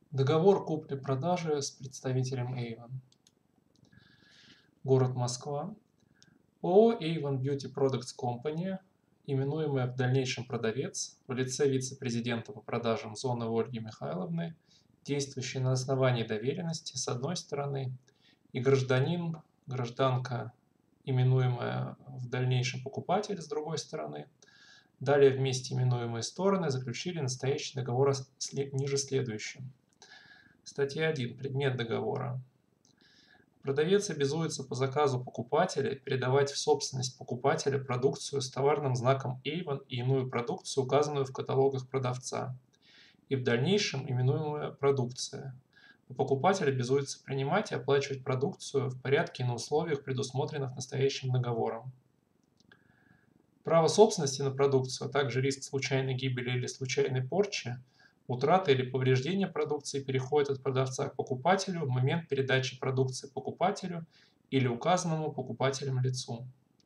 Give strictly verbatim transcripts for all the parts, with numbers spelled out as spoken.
Договор купли-продажи с представителем Avon. Город Москва. ООО Avon Beauty Products Company, именуемая в дальнейшем продавец, в лице вице-президента по продажам Зоны Ольги Михайловны, действующей на основании доверенности с одной стороны, и гражданин, гражданка, именуемая в дальнейшем покупатель с другой стороны. Далее вместе именуемые стороны заключили настоящий договор ниже следующим. Статья один. Предмет договора. Продавец обязуется по заказу покупателя передавать в собственность покупателя продукцию с товарным знаком Avon и иную продукцию, указанную в каталогах продавца, и в дальнейшем именуемая продукция. Покупатель обязуется принимать и оплачивать продукцию в порядке и на условиях, предусмотренных настоящим договором. Право собственности на продукцию, а также риск случайной гибели или случайной порчи, утрата или повреждения продукции переходят от продавца к покупателю в момент передачи продукции покупателю или указанному покупателем лицу.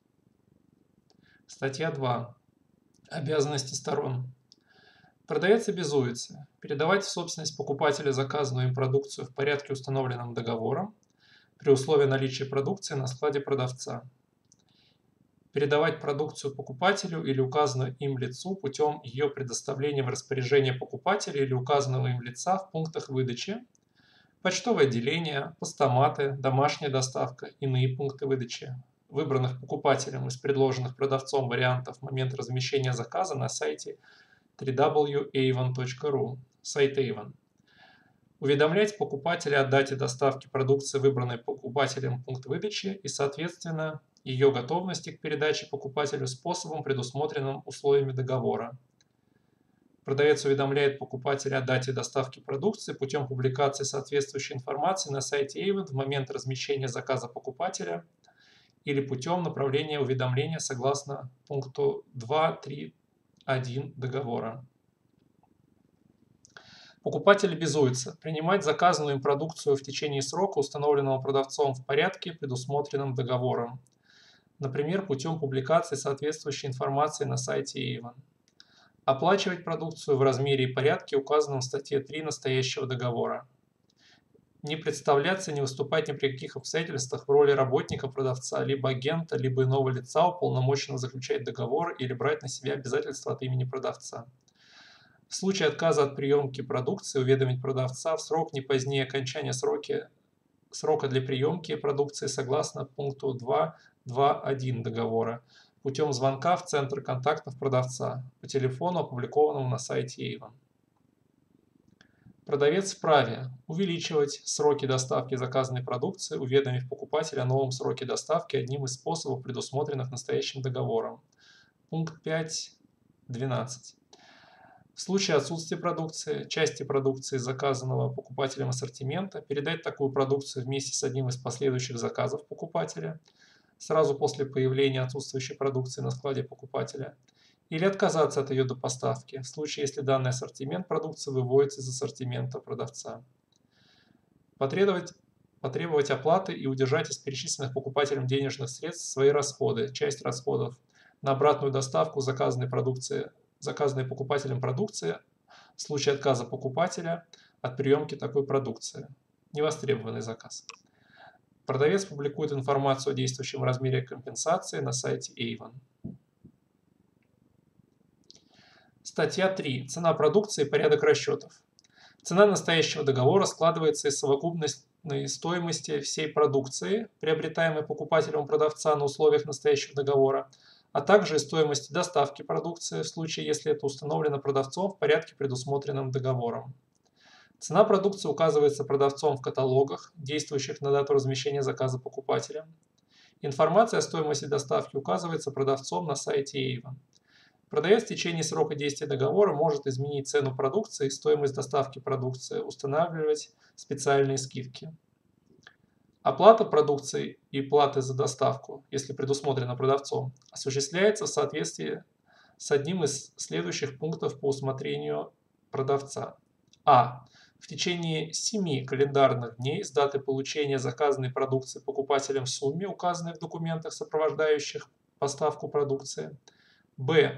Статья два. Обязанности сторон. Продавец обязуется передавать в собственность покупателя заказанную им продукцию в порядке, установленном договором, при условии наличия продукции на складе продавца. Передавать продукцию покупателю или указанному им лицу путем ее предоставления в распоряжение покупателя или указанного им лица в пунктах выдачи, почтовое отделение, постаматы, домашняя доставка, иные пункты выдачи, выбранных покупателем из предложенных продавцом вариантов в момент размещения заказа на сайте дабл ю дабл ю дабл ю точка avon точка ру, сайт Avon. Уведомлять покупателя о дате доставки продукции, выбранной покупателем пункт выдачи, и, соответственно, ее готовности к передаче покупателю способом, предусмотренным условиями договора. Продавец уведомляет покупателя о дате доставки продукции путем публикации соответствующей информации на сайте Avon в момент размещения заказа покупателя или путем направления уведомления согласно пункту два точка три точка один договора. Покупатель обязуется принимать заказанную им продукцию в течение срока, установленного продавцом в порядке, предусмотренном договором, например, путем публикации соответствующей информации на сайте Avon. Оплачивать продукцию в размере и порядке, указанном в статье три настоящего договора. Не представляться, не выступать ни при каких обстоятельствах в роли работника продавца, либо агента, либо иного лица, уполномоченного заключать договор или брать на себя обязательства от имени продавца. В случае отказа от приемки продукции уведомить продавца в срок не позднее окончания сроки, срока для приемки продукции согласно пункту два точка два точка один договора путем звонка в центр контактов продавца по телефону, опубликованному на сайте Avon. Продавец вправе увеличивать сроки доставки заказанной продукции, уведомив покупателя о новом сроке доставки одним из способов, предусмотренных настоящим договором. Пункт пять точка двенадцать. В случае отсутствия продукции, части продукции заказанного покупателем ассортимента, передать такую продукцию вместе с одним из последующих заказов покупателя сразу после появления отсутствующей продукции на складе покупателя, или отказаться от ее допоставки, в случае, если данный ассортимент продукции выводится из ассортимента продавца. Потребовать, потребовать оплаты и удержать из перечисленных покупателем денежных средств свои расходы, часть расходов на обратную доставку заказанной продукции, заказанной покупателем продукции в случае отказа покупателя от приемки такой продукции. Невостребованный заказ. Продавец публикует информацию о действующем размере компенсации на сайте Avon. Статья три. Цена продукции и порядок расчетов. Цена настоящего договора складывается из совокупной стоимости всей продукции, приобретаемой покупателем продавца на условиях настоящего договора, а также из стоимости доставки продукции в случае, если это установлено продавцом в порядке, предусмотренном договором. Цена продукции указывается продавцом в каталогах, действующих на дату размещения заказа покупателя. Информация о стоимости доставки указывается продавцом на сайте Avon. Продавец в течение срока действия договора может изменить цену продукции и стоимость доставки продукции, устанавливать специальные скидки. Оплата продукции и платы за доставку, если предусмотрено продавцом, осуществляется в соответствии с одним из следующих пунктов по усмотрению продавца. А. В течение семи календарных дней с даты получения заказанной продукции покупателем в сумме, указанной в документах, сопровождающих поставку продукции. Б.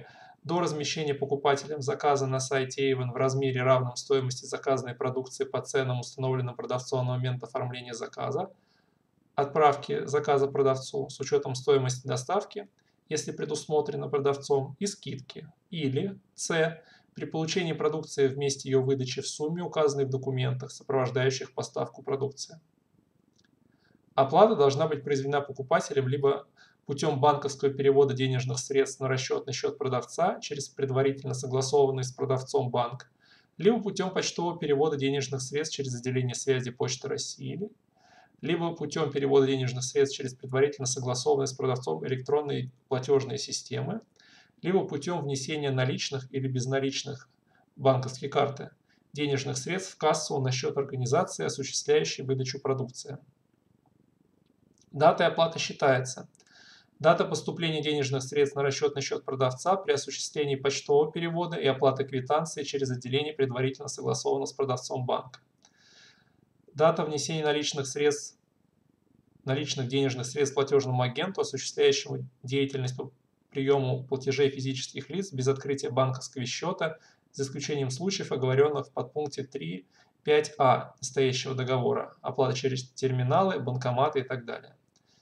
До размещения покупателем заказа на сайте Avon в размере, равном стоимости заказанной продукции по ценам, установленным продавцом на момент оформления заказа, отправки заказа продавцу с учетом стоимости доставки, если предусмотрено продавцом, и скидки. Или С. При получении продукции в месте ее выдачи в сумме, указанной в документах, сопровождающих поставку продукции. Оплата должна быть произведена покупателем либо путем банковского перевода денежных средств на расчетный счет продавца через предварительно согласованный с продавцом банк, либо путем почтового перевода денежных средств через отделение связи Почты России, либо путем перевода денежных средств через предварительно согласованные с продавцом электронные платежные системы, либо путем внесения наличных или безналичных банковские карты денежных средств в кассу на счет организации, осуществляющей выдачу продукции. Датой оплаты считается дата поступления денежных средств на расчетный счет продавца при осуществлении почтового перевода и оплаты квитанции через отделение предварительно согласованного с продавцом банка. Дата внесения наличных средств, наличных денежных средств платежному агенту, осуществляющему деятельность по приему платежей физических лиц без открытия банковского счета, за исключением случаев, оговоренных в подпункте три точка пять а настоящего договора, оплата через терминалы, банкоматы и так далее.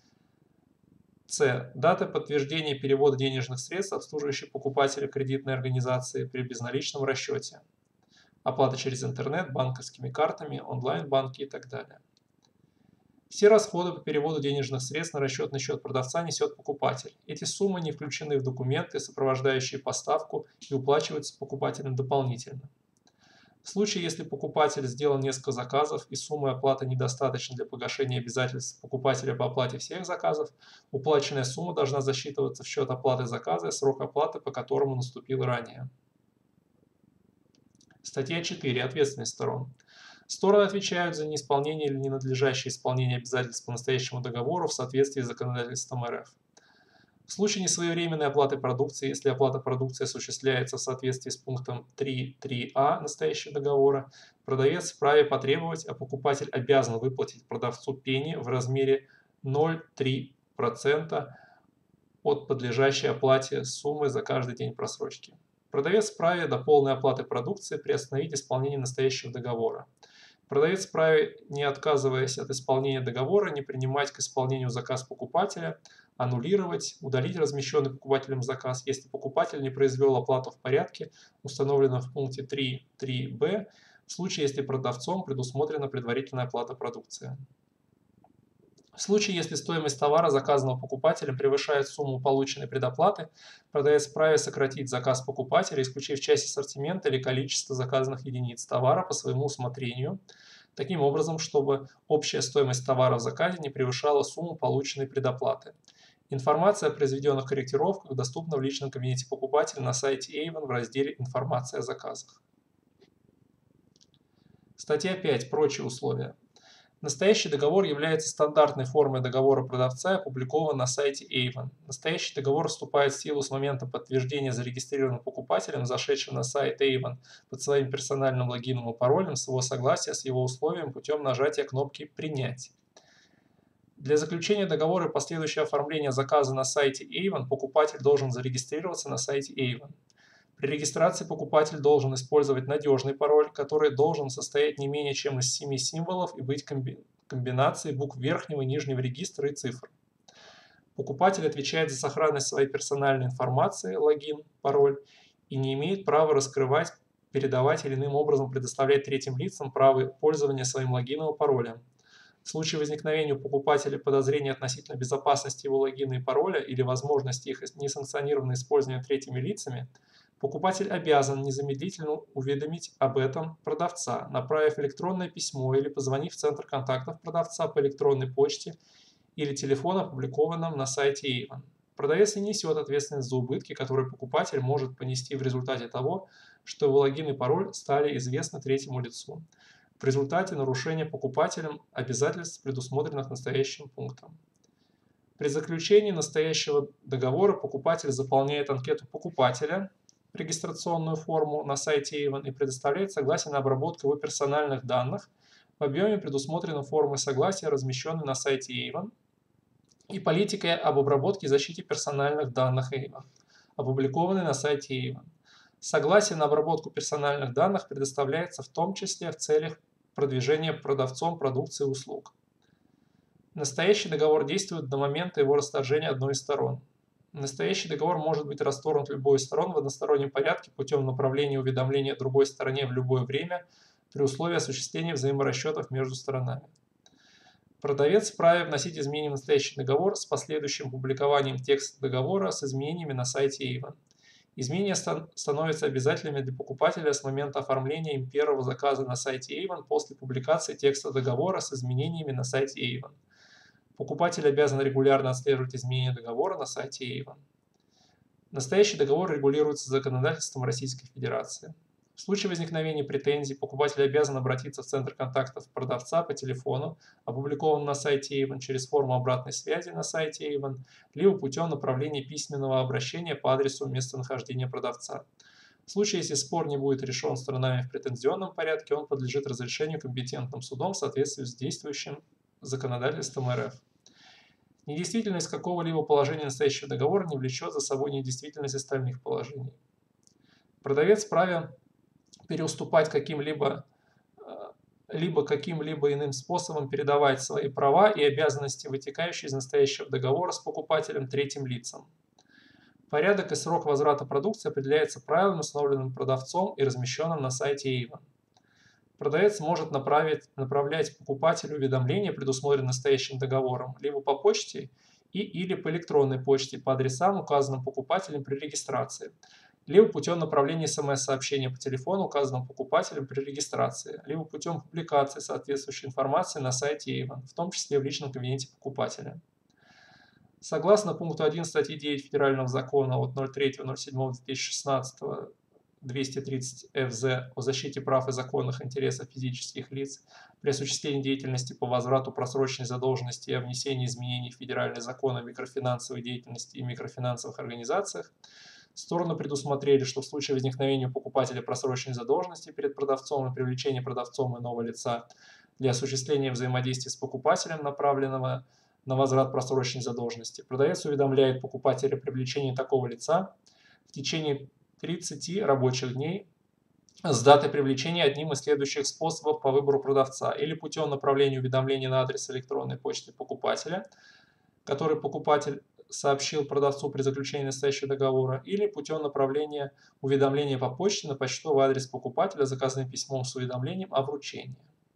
С. Дата подтверждения перевода денежных средств, обслуживающей покупателя кредитной организации при безналичном расчете. Оплата через интернет, банковскими картами, онлайн-банки и так далее. Все расходы по переводу денежных средств на расчетный счет продавца несет покупатель. Эти суммы не включены в документы, сопровождающие поставку, и уплачиваются покупателем дополнительно. В случае, если покупатель сделал несколько заказов и суммы оплаты недостаточно для погашения обязательств покупателя по оплате всех заказов, уплаченная сумма должна засчитываться в счет оплаты заказа и срок оплаты, по которому наступил ранее. Статья четыре. Ответственность сторон. Стороны отвечают за неисполнение или ненадлежащее исполнение обязательств по настоящему договору в соответствии с законодательством эр эф. В случае несвоевременной оплаты продукции, если оплата продукции осуществляется в соответствии с пунктом три точка три а настоящего договора, продавец вправе потребовать, а покупатель обязан выплатить продавцу пени в размере ноль целых три десятых процента от подлежащей оплате суммы за каждый день просрочки. Продавец вправе до полной оплаты продукции приостановить исполнение настоящего договора. Продавец вправе, не отказываясь от исполнения договора, не принимать к исполнению заказ покупателя, аннулировать, удалить размещенный покупателем заказ, если покупатель не произвел оплату в порядке, установленном в пункте три точка три бэ, в случае, если продавцом предусмотрена предварительная оплата продукции. В случае, если стоимость товара, заказанного покупателем, превышает сумму полученной предоплаты, продавец вправе сократить заказ покупателя, исключив часть ассортимента или количество заказанных единиц товара по своему усмотрению, таким образом, чтобы общая стоимость товара в заказе не превышала сумму полученной предоплаты. Информация о произведенных корректировках доступна в личном кабинете покупателя на сайте Avon в разделе «Информация о заказах». Статья пять. Прочие условия. Настоящий договор является стандартной формой договора продавца и опубликован на сайте Avon. Настоящий договор вступает в силу с момента подтверждения зарегистрированным покупателем, зашедшим на сайт Avon под своим персональным логином и паролем, с его согласия с его условием путем нажатия кнопки «Принять». Для заключения договора и последующего оформления заказа на сайте Avon покупатель должен зарегистрироваться на сайте Avon. При регистрации покупатель должен использовать надежный пароль, который должен состоять не менее чем из семи символов и быть комбинацией букв верхнего и нижнего регистра и цифр. Покупатель отвечает за сохранность своей персональной информации, логин, пароль, и не имеет права раскрывать, передавать или иным образом предоставлять третьим лицам право пользования своим логином и паролем. В случае возникновения у покупателя подозрения относительно безопасности его логина и пароля или возможности их несанкционированного использования третьими лицами, покупатель обязан незамедлительно уведомить об этом продавца, направив электронное письмо или позвонив в центр контактов продавца по электронной почте или телефону, опубликованном на сайте Avon. Продавец не несет ответственность за убытки, которые покупатель может понести в результате того, что его логин и пароль стали известны третьему лицу, в результате нарушения покупателем обязательств, предусмотренных настоящим пунктом. При заключении настоящего договора покупатель заполняет анкету покупателя, регистрационную форму на сайте Avon и предоставляет согласие на обработку его персональных данных в объеме, предусмотренном формой согласия, размещенной на сайте Avon, и политикой об обработке и защите персональных данных Avon. опубликованный на сайте Avon. Согласие на обработку персональных данных предоставляется в том числе в целях продвижения продавцом продукции и услуг. Настоящий договор действует до момента его расторжения одной из сторон. Настоящий договор может быть расторгнут любой из сторон в одностороннем порядке путем направления уведомления другой стороне в любое время при условии осуществления взаиморасчетов между сторонами. Продавец вправе вносить изменения в настоящий договор с последующим публикованием текста договора с изменениями на сайте Avon. Изменения становятся обязательными для покупателя с момента оформления им первого заказа на сайте Avon после публикации текста договора с изменениями на сайте Avon. Покупатель обязан регулярно отслеживать изменения договора на сайте Avon. Настоящий договор регулируется законодательством Российской Федерации. В случае возникновения претензий покупатель обязан обратиться в Центр контактов продавца по телефону, опубликованному на сайте Avon, через форму обратной связи на сайте Avon, либо путем направления письменного обращения по адресу местонахождения продавца. В случае, если спор не будет решен сторонами в претензионном порядке, он подлежит разрешению компетентным судом в соответствии с действующим законодательством эр эф. Недействительность какого-либо положения настоящего договора не влечет за собой недействительность остальных положений. Продавец вправе переуступать каким-либо либо каким-либо иным способом передавать свои права и обязанности, вытекающие из настоящего договора с покупателем, третьим лицам. Порядок и срок возврата продукции определяется правилом, установленным продавцом и размещенным на сайте Avon. Продавец может направить, направлять покупателю уведомления, предусмотренные настоящим договором, либо по почте и или по электронной почте по адресам, указанным покупателем при регистрации, либо путем направления смс-сообщения по телефону, указанному покупателем при регистрации, либо путем публикации соответствующей информации на сайте Avon, в том числе в личном кабинете покупателя. Согласно пункту один статьи девять Федерального закона от ноль третьего ноль седьмого две тысячи шестнадцатого двести тридцать эф зэ о защите прав и законных интересов физических лиц при осуществлении деятельности по возврату просроченной задолженности и о внесении изменений в Федеральный закон о микрофинансовой деятельности и микрофинансовых организациях, стороны предусмотрели, что в случае возникновения у покупателя просроченной задолженности перед продавцом и привлечения продавцом иного лица для осуществления взаимодействия с покупателем, направленного на возврат просроченной задолженности, продавец уведомляет покупателя о привлечении такого лица в течение тридцати рабочих дней с даты привлечения одним из следующих способов по выбору продавца: или путем направления уведомления на адрес электронной почты покупателя, который покупатель сообщил продавцу при заключении настоящего договора, или путем направления уведомления по почте на почтовый адрес покупателя заказанным письмом с уведомлением о вручении.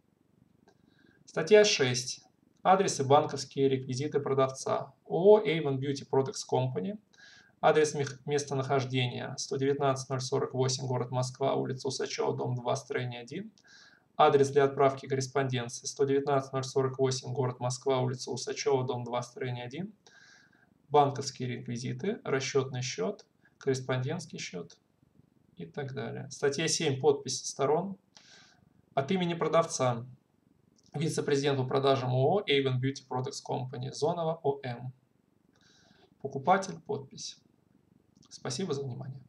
Статья шесть. Адрес и банковские реквизиты продавца. ООО Avon Beauty Products Company. Адрес местонахождения: сто девятнадцать ноль сорок восемь, город Москва, улица Усачева, дом два, строение один. Адрес для отправки корреспонденции: сто девятнадцать ноль сорок восемь, город Москва, улица Усачева, дом два, строение один. Банковские реквизиты: расчетный счет, корреспондентский счет и так далее. Статья семь. Подписи сторон. От имени продавца: вице-президент по продажам ООО Avon Beauty Products Company, Зонова О М. Покупатель: подпись. Спасибо за внимание.